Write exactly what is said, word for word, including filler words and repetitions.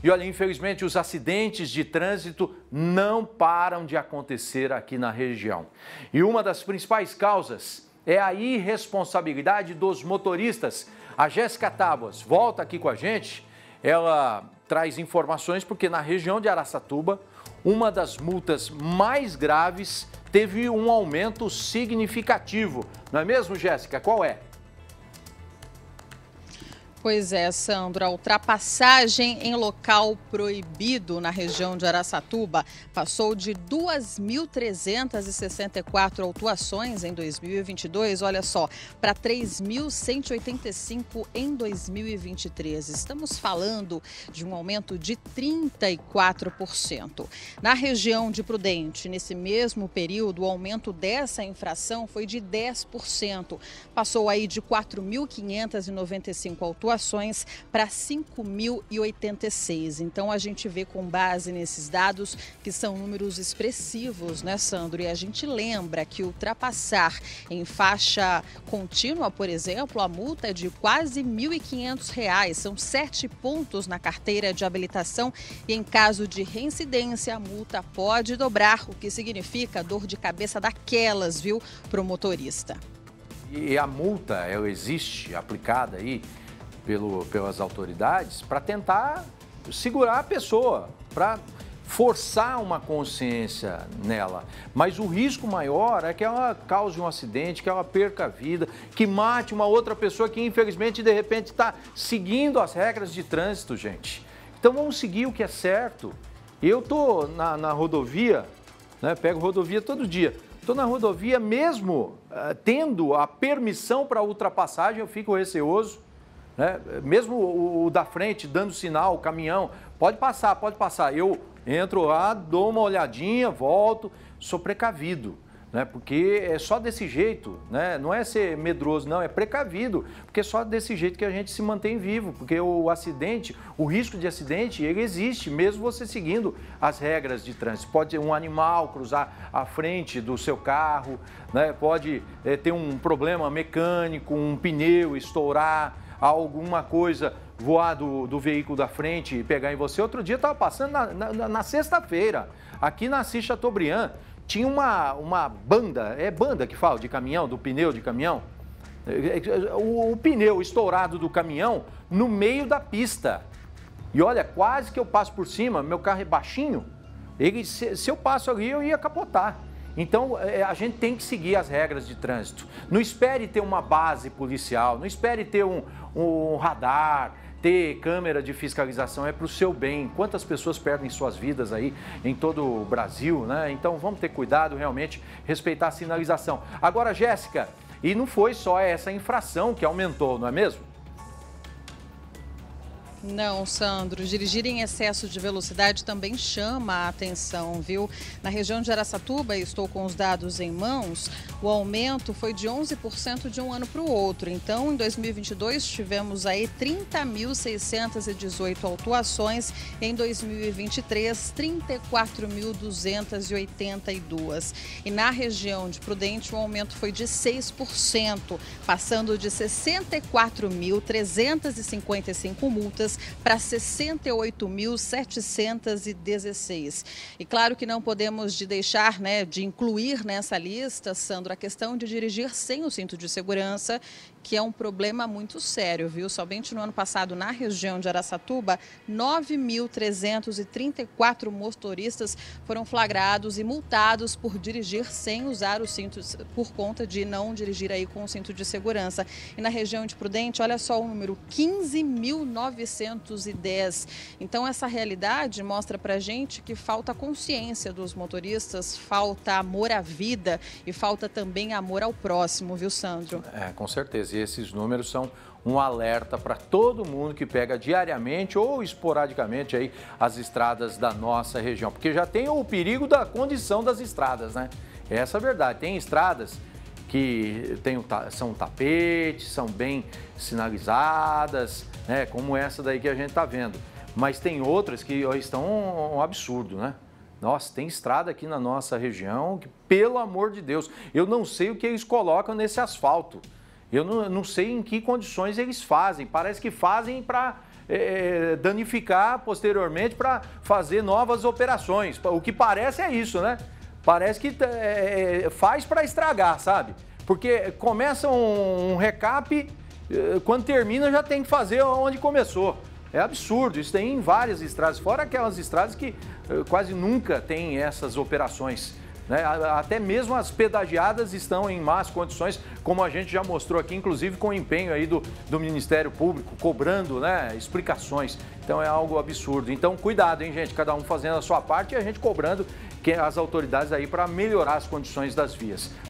E olha, infelizmente os acidentes de trânsito não param de acontecer aqui na região. E uma das principais causas é a irresponsabilidade dos motoristas. A Jéssica Tábuas volta aqui com a gente, ela traz informações porque na região de Araçatuba, uma das multas mais graves teve um aumento significativo. Não é mesmo, Jéssica? Qual é? Pois é, Sandro, a ultrapassagem em local proibido na região de Araçatuba passou de duas mil trezentas e sessenta e quatro autuações em dois mil e vinte e dois, olha só, para três mil cento e oitenta e cinco em dois mil e vinte e três. Estamos falando de um aumento de trinta e quatro por cento. Na região de Prudente, nesse mesmo período, o aumento dessa infração foi de dez por cento. Passou aí de quatro mil quinhentas e noventa e cinco autuações para cinco mil e oitenta e seis. Então a gente vê com base nesses dados que são números expressivos, né, Sandro? E a gente lembra que ultrapassar em faixa contínua, por exemplo, a multa é de quase mil e quinhentos reais. São sete pontos na carteira de habilitação e em caso de reincidência a multa pode dobrar, o que significa dor de cabeça daquelas, viu, para o motorista. E a multa, ela existe aplicada aí Pelo, pelas autoridades para tentar segurar a pessoa, para forçar uma consciência nela. Mas o risco maior é que ela cause um acidente, que ela perca a vida, que mate uma outra pessoa que infelizmente de repente está seguindo as regras de trânsito, gente. Então vamos seguir o que é certo. Eu estou na, na rodovia, né, pego rodovia todo dia. Estou na rodovia mesmo uh, tendo a permissão para ultrapassagem, eu fico receoso. Né? Mesmo o, o da frente dando sinal, o caminhão, pode passar, pode passar. Eu entro lá, dou uma olhadinha, volto, sou precavido, né? Porque é só desse jeito, né? Não é ser medroso, não, é precavido, porque é só desse jeito que a gente se mantém vivo, porque o acidente, o risco de acidente, ele existe, mesmo você seguindo as regras de trânsito. Pode um animal cruzar a frente do seu carro, né? Pode é, ter um problema mecânico, um pneu estourar, alguma coisa voar do, do veículo da frente e pegar em você. Outro dia eu estava passando na, na, na sexta-feira, aqui na Assis Chateaubriand, tinha uma, uma banda, é banda que fala de caminhão, do pneu de caminhão, o, o pneu estourado do caminhão no meio da pista. E olha, quase que eu passo por cima, meu carro é baixinho, ele, se, se eu passo ali eu ia capotar. Então, a gente tem que seguir as regras de trânsito. Não espere ter uma base policial, não espere ter um, um radar, ter câmera de fiscalização, é para o seu bem. Quantas pessoas perdem suas vidas aí em todo o Brasil, né? Então, vamos ter cuidado, realmente, respeitar a sinalização. Agora, Jéssica, e não foi só essa infração que aumentou, não é mesmo? Não, Sandro, dirigir em excesso de velocidade também chama a atenção, viu? Na região de Araçatuba, estou com os dados em mãos, o aumento foi de onze por cento de um ano para o outro. Então, em dois mil e vinte e dois, tivemos aí trinta mil seiscentas e dezoito autuações, em dois mil e vinte e três, trinta e quatro mil duzentas e oitenta e duas. E na região de Prudente, o aumento foi de seis por cento, passando de sessenta e quatro mil trezentas e cinquenta e cinco multas para sessenta e oito mil setecentas e dezesseis. E claro que não podemos de deixar, né, de incluir nessa lista, Sandro, a questão de dirigir sem o cinto de segurança, que é um problema muito sério, viu? Somente no ano passado, na região de Araçatuba, nove mil trezentos e trinta e quatro motoristas foram flagrados e multados por dirigir sem usar o cinto, por conta de não dirigir aí com o cinto de segurança. E na região de Prudente, olha só o número, quinze mil novecentos e dez. Então, essa realidade mostra pra gente que falta consciência dos motoristas, falta amor à vida e falta também amor ao próximo, viu, Sandro? É, com certeza. E esses números são um alerta para todo mundo que pega diariamente ou esporadicamente aí as estradas da nossa região. Porque já tem o perigo da condição das estradas, né? Essa é a verdade. Tem estradas que tem, são tapetes, são bem sinalizadas, né? Como essa daí que a gente está vendo. Mas tem outras que estão um absurdo, né? Nossa, tem estrada aqui na nossa região que, pelo amor de Deus, eu não sei o que eles colocam nesse asfalto. Eu não, não sei em que condições eles fazem. Parece que fazem para é, danificar posteriormente para fazer novas operações. O que parece é isso, né? Parece que é, faz para estragar, sabe? Porque começa um, um recap, quando termina já tem que fazer onde começou. É absurdo, isso tem em várias estradas, fora aquelas estradas que quase nunca tem essas operações. Né? Até mesmo as pedagiadas estão em más condições, como a gente já mostrou aqui, inclusive com o empenho aí do, do Ministério Público, cobrando, né, explicações. Então é algo absurdo. Então cuidado, hein, gente, cada um fazendo a sua parte e a gente cobrando que as autoridades aí para melhorar as condições das vias.